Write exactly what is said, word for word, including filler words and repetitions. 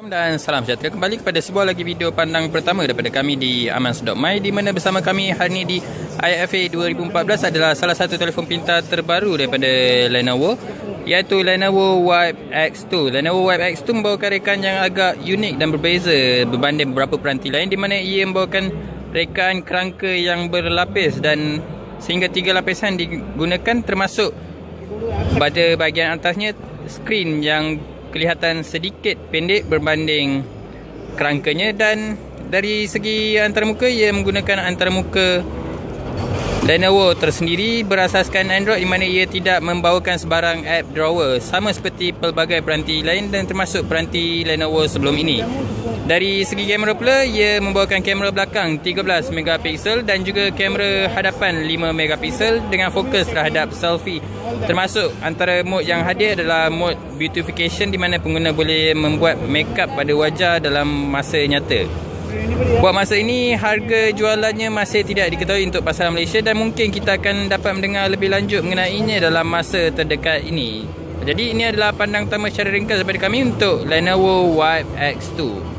Dan salam sejahtera kembali kepada sebuah lagi video pandang pertama daripada kami di amans dot my, di mana bersama kami hari ini di I F A dua ribu empat belas adalah salah satu telefon pintar terbaru daripada Lenovo, iaitu Lenovo Vibe X two. Lenovo Vibe X two membawakan rekaan yang agak unik dan berbeza berbanding beberapa peranti lain, di mana ia membawakan rekaan kerangka yang berlapis dan sehingga tiga lapisan digunakan, termasuk pada bahagian atasnya skrin yang kelihatan sedikit pendek berbanding kerangkanya, dan dari segi antarmuka ia menggunakan antarmuka Lenovo tersendiri berasaskan Android, di mana ia tidak membawakan sebarang app drawer sama seperti pelbagai peranti lain dan termasuk peranti Lenovo sebelum ini. Dari segi kamera pula, ia membawakan kamera belakang tiga belas megapiksel dan juga kamera hadapan lima megapiksel dengan fokus terhadap selfie. Termasuk antara mod yang hadir adalah mod beautification, di mana pengguna boleh membuat makeup pada wajah dalam masa nyata. Buat masa ini, harga jualannya masih tidak diketahui untuk pasaran Malaysia, dan mungkin kita akan dapat mendengar lebih lanjut mengenainya dalam masa terdekat ini. Jadi ini adalah pandang pertama secara ringkas daripada kami untuk Lenovo Vibe X two.